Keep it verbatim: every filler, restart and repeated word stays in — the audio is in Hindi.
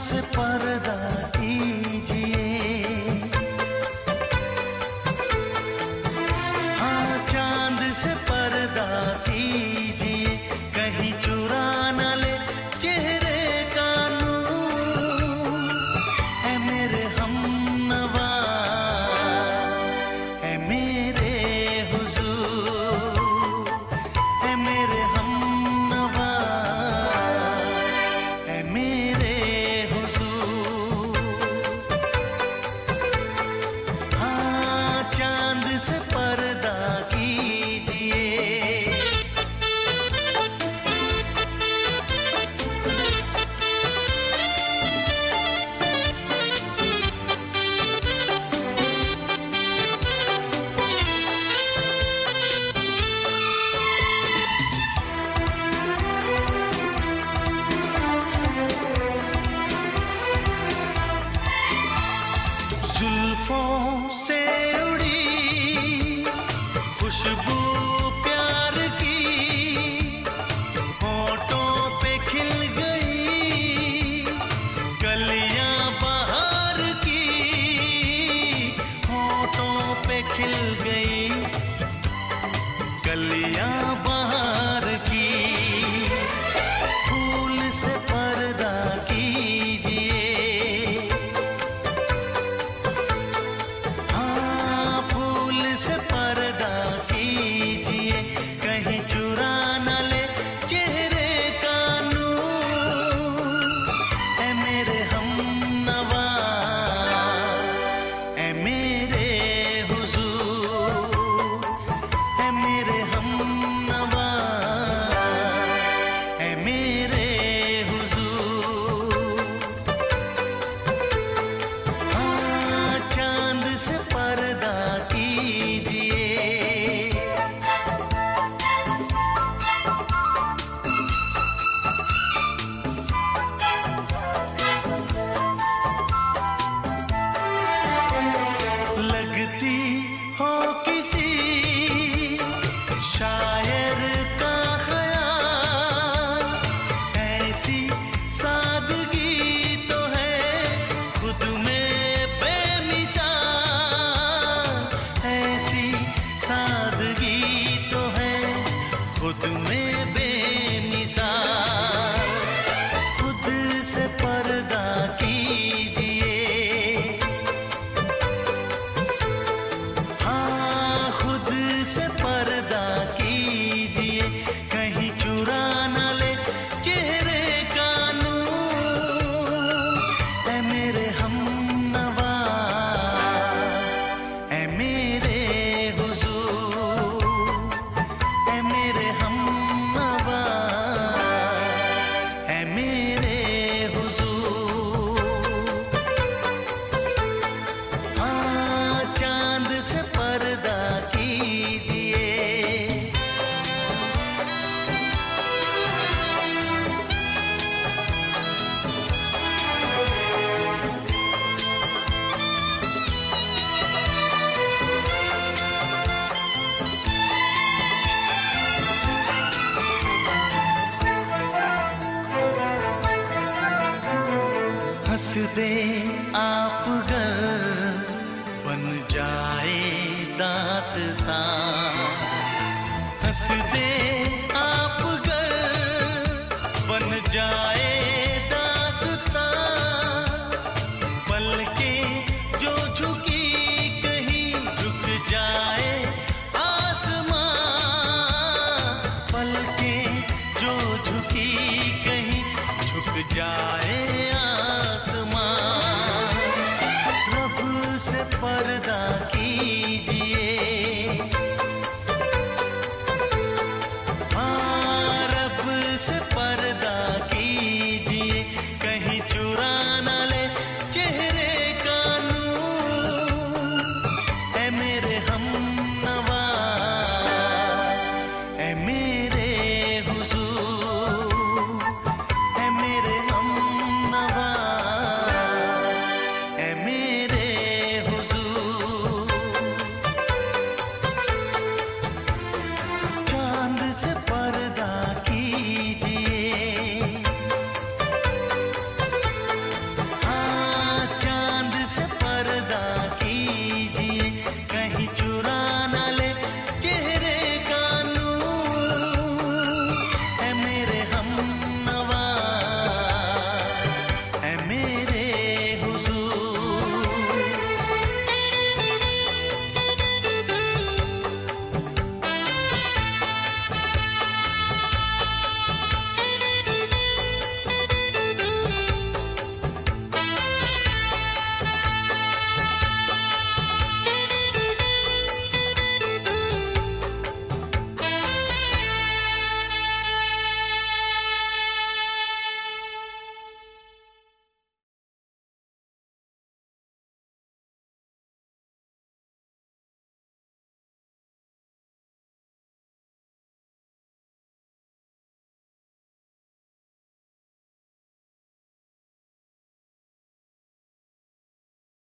से पर्दा कीजिए, हाँ चांद से पर्दा कीजिए, कहीं चुरा न ले चेहरे का नूर। है मेरे हमनवा, है मेरे हुजूर, है मेरे हमनवा, है मेरे हुजूर। हाँ चांद से पर्दा कीजिए। जुल्फों से उड़ी खुशबू प्यार की, होठों पे खिल गई कलियां बहार की, होठों पे खिल गई कलियां बहार की। फूल से पर्दा कीजिए, से पर्दा कीजिए, कहीं चुरा न ले चेहरे का नूर। है मेरे हमनवा, है मेरे हुजूर, है मेरे हमनवा, है मेरे हुजूर। हाँ चांद से पर्दा कीजिए। लगती हो किसी शायर का ख्याल, ऐसी सादगी तो है खुद में बेमिसाल, ऐसी सादगी तो है खुद में बेमिसाल। खुद से पर्दा कीजिए, हाँ खुद से पर्दा कीजिए, कहीं चुरा न ले चेहरे का नूर। है मेरे हमनवा, है मेरे हुजूर, है मेरे हमनवा, है मेरे हुजूर। हाँ चांद से पर्दा कीजिए। हंस दे आप गर बन जाए दास्तां, हंस दे आप गर बन जाए दास्तां। पलकें जो झुकी कहीं झुक जाए आसमां, पलकें जो झुकी कहीं झुक जाए